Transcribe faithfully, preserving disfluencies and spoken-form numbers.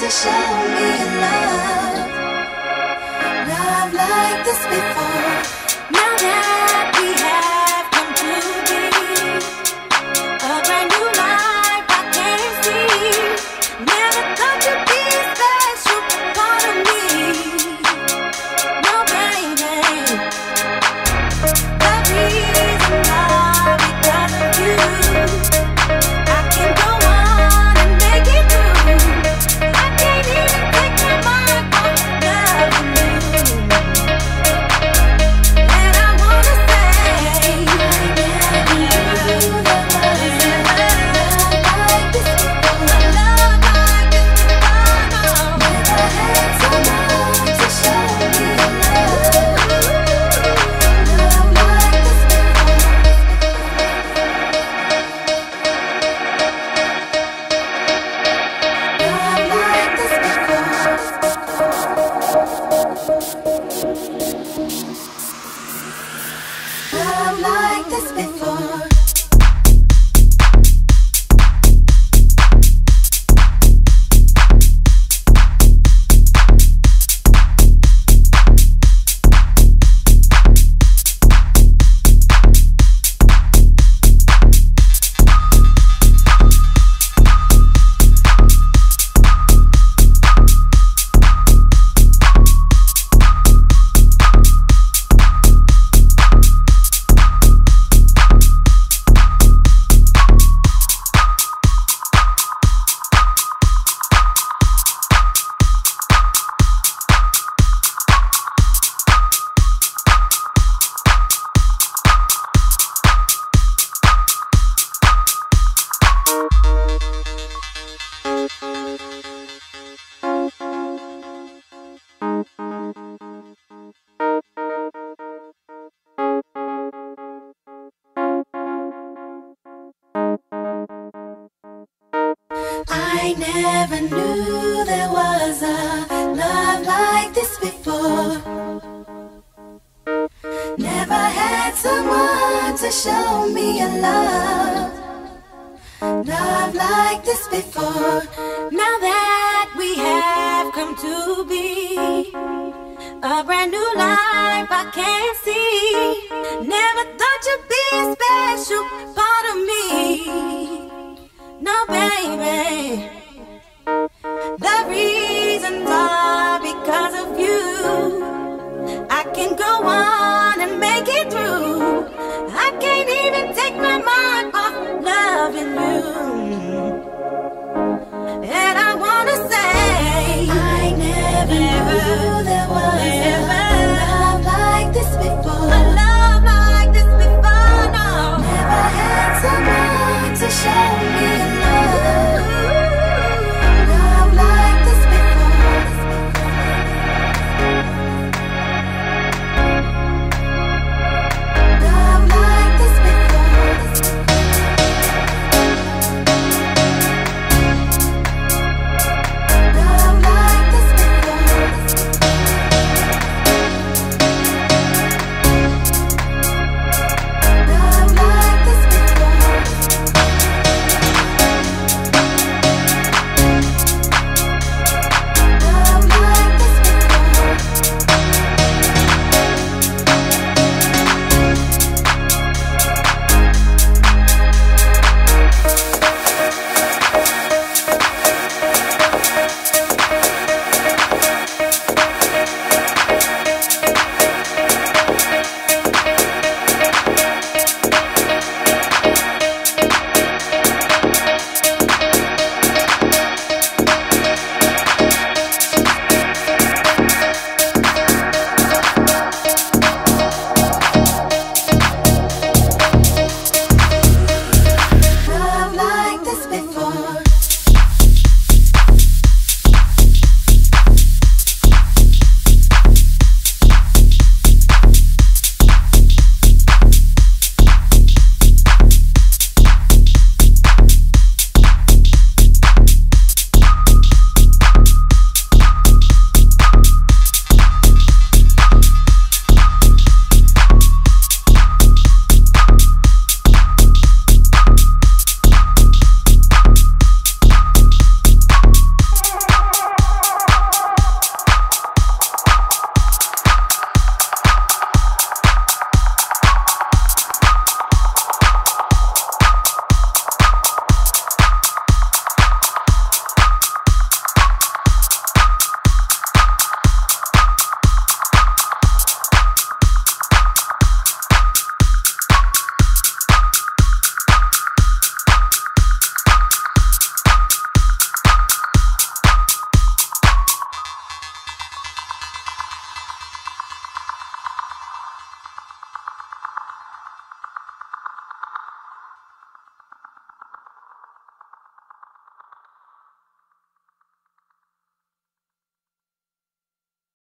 to show me love, love like this before. Now that we have come to be a brand new life I can see. Never thought you'd be a special part of me. No, baby, the reason why, because of you, I can go on and make it through. I can't even take my mind off loving you. And I wanna say, I never knew there was a love like this before. Love like this before, no. Never had someone to show me love, love like this before. Love like this before. Love like this before. I never knew there was a love like this before. Never had someone to show me a love, love like this before. Now that we have come to be a brand new life I can see. Never thought you'd be a special part of me. No, baby, the reasons are because of you. I can go on and make it through. I can't even take my mind off loving you. And I wanna say,